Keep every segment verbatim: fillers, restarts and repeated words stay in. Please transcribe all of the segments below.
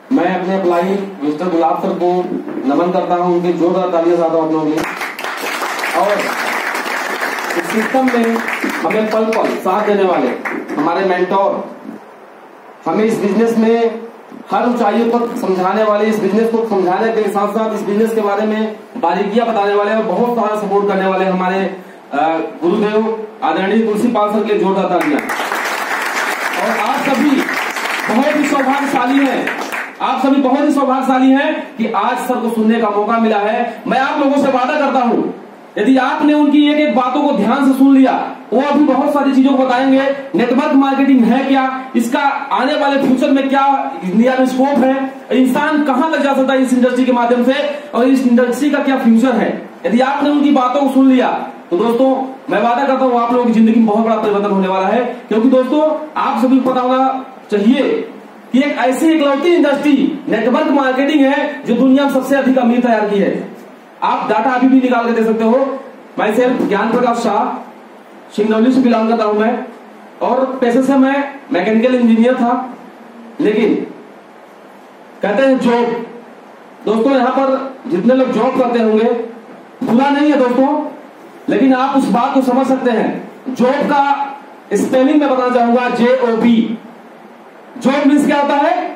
मैं अपने apply mister गुलाब sir को नमन करता हूं, उनके जोरदार तालियां साथ आप लोगों के। और इस सिस्टम में हमें पल पल साथ देने वाले हमारे मेंटोर, हमें इस बिजनेस में हर ऊंचाइयों पर समझाने वाले, इस बिजनेस को समझाने के साथ साथ इस बिजनेस के बारे में बारीकियां बताने वाले और बहुत सारा सपोर्ट करने वाले हमारे गुरुदेव आदरणीय तुलसी पाल सर के लिए जोरदार तालियां। और आप सभी बहुत ही सौभाग्यशाली हैं, आप सभी बहुत ही सौभाग्यशाली हैं कि आज सर को सुनने का मौका मिला है। मैं आप लोगों से वादा करता हूं, यदि आपने उनकी एक एक बातों को ध्यान से सुन लिया, वो अभी बहुत सारी चीजों को बताएंगे। नेटवर्क मार्केटिंग है क्या, इसका आने वाले फ्यूचर में क्या इंडिया में स्कोप है, इंसान कहां तक जा सकता है इस इंडस्ट्री के माध्यम से, और इस इंडस्ट्री का क्या फ्यूचर है। यदि आपने उनकी बातों को सुन लिया तो दोस्तों मैं वादा करता हूं आप लोगों की जिंदगी में बहुत बड़ा परिवर्तन होने वाला है। क्योंकि दोस्तों आप सभी को पता होना चाहिए कि एक ऐसी इकलौती इंडस्ट्री नेटवर्क मार्केटिंग है जो दुनिया में सबसे अधिक अमीर तैयार की है। आप डाटा अभी भी निकाल के दे सकते हो। मैं सिर्फ ज्ञान प्रकाश शाह सिंगरौली से बिलोंग करता हूं मैं, और पेशे से मैं मैकेनिकल इंजीनियर था। लेकिन कहते हैं जॉब, दोस्तों यहां पर जितने लोग जॉब करते होंगे बुरा नहीं है दोस्तों, लेकिन आप उस बात को समझ सकते हैं। जॉब का स्पेलिंग में बताना चाहूंगा, J O B. Job means क्या होता है?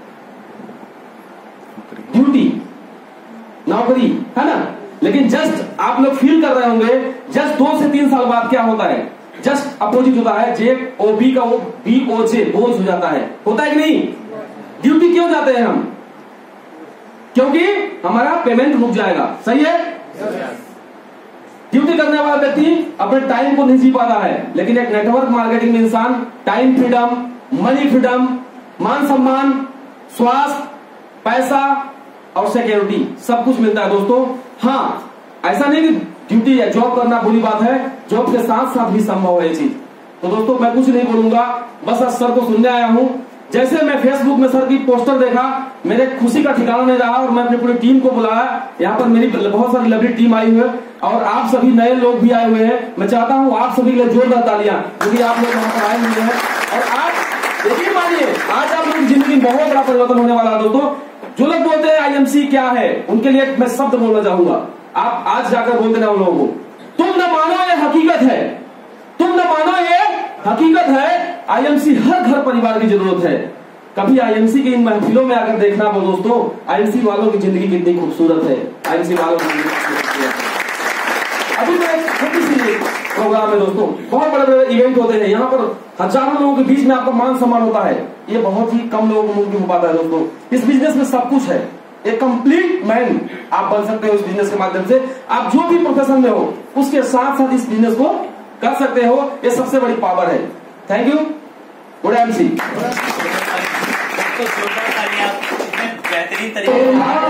ड्यूटी, नौकरी, है ना। लेकिन जस्ट आप लोग फील कर रहे होंगे, जस्ट दो से तीन साल बाद क्या होता है, जस्ट अपोजिट होता है। जे ओ बी का वो बी ओ जे बोझ हो जाता है, होता है कि नहीं? ड्यूटी क्यों जाते हैं हम? क्योंकि हमारा पेमेंट रुक जाएगा, सही है। ड्यूटी करने वाला व्यक्ति अपने टाइम को नहीं जी पाता है, लेकिन एक नेटवर्क मार्केटिंग में इंसान टाइम फ्रीडम, मनी फ्रीडम, मान सम्मान, स्वास्थ्य, पैसा और सिक्योरिटी सब कुछ मिलता है दोस्तों। हाँ, ऐसा नहीं कि ड्यूटी है, जॉब करना बुरी बात है, जॉब के साथ साथ भी संभव है ये चीज। तो दोस्तों मैं कुछ नहीं बोलूंगा, बस आज सर को सुनने आया हूं। जैसे मैं फेसबुक में सर की पोस्टर देखा, मेरे खुशी का ठिकाना नहीं रहा और मैं अपनी पूरी टीम को बुलाया। यहाँ पर मेरी बहुत सारी लवली टीम आई हुई है और आप सभी नए लोग भी आए हुए हैं। मैं चाहता हूँ आप सभी के लिए जोरदार तालियां, क्योंकि आप लोग वहां पर आए हुए हैं। और आज यकीन मानिए, आज आप लोगों की जिंदगी में बहुत बड़ा परिवर्तन होने वाला है दोस्तों। जो लोग बोलते हैं आई एम सी क्या है, उनके लिए मैं शब्द बोलना चाहूंगा। आप आज जाकर बोलते ना उन लोगों को, तुम न मानो ये हकीकत है, तुम न मानो ये हकीकत है। आई एम सी हर घर परिवार की जरूरत है। कभी आई एम सी की इन महफिलों में आकर देखना वो दोस्तों, आई एम सी वालों की जिंदगी कितनी खूबसूरत है। आई एम सी वालों की अभी तो एक छोटी सी प्रोग्राम है दोस्तों, बहुत बड़े बड़े इवेंट होते हैं, यहाँ पर हजारों लोगों के बीच में आपका मान सम्मान होता है। ये बहुत ही कम लोगों को मुमकिन हो पाता है दोस्तों। इस बिजनेस में सब कुछ है, एक कंप्लीट मैन आप बन सकते हो इस बिजनेस के माध्यम से। आप जो भी प्रोफेशन में हो उसके साथ साथ इस बिजनेस को कर सकते हो, ये सबसे बड़ी पावर है। Thank you, good M C. बेहतरीन तरीके